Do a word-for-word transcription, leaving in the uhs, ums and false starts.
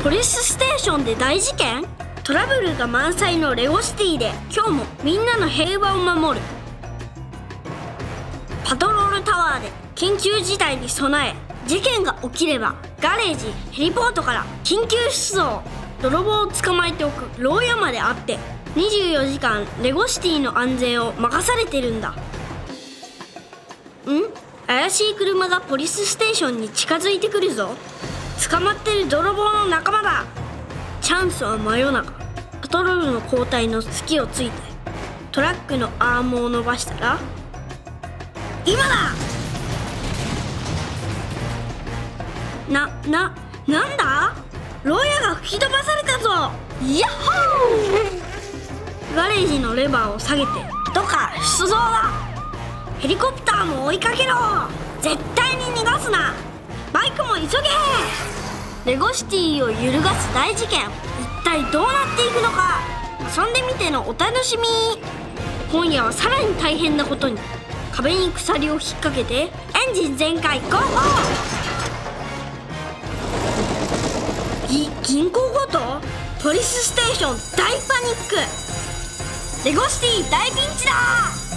リスステーションで大事件？トラブルが満載のレゴシティで今日もみんなの平和を守る。パトロールタワーで緊急事態に備え、事件が起きればガレージ、ヘリポートから緊急出動。泥棒を捕まえておく牢屋まであってにじゅうよじかんレゴシティの安全を任されてるんだ。ん？怪しい車がポリスステーションに近づいてくるぞ。捕まってる泥棒の仲間だ。チャンスは真夜中。パトロールの交代の隙をついてトラックのアームを伸ばしたら今だ。な、な、なんだ？牢屋が吹き飛ばされたぞ。ヤッホー！ガレージのレバーを下げてどか出動だ。ヘリコプターも追いかけろ。絶対に逃がすな。バイクも急げ。レゴシティを揺るがす大事件、一体どうなっていくのか。遊んでみてのお楽しみ。今夜はさらに大変なことに。壁に鎖を引っ掛けてエンジン全開ゴーゴー。ぎ銀行強盗？ポリスステーション大パニック。レゴシティ大ピンチだ。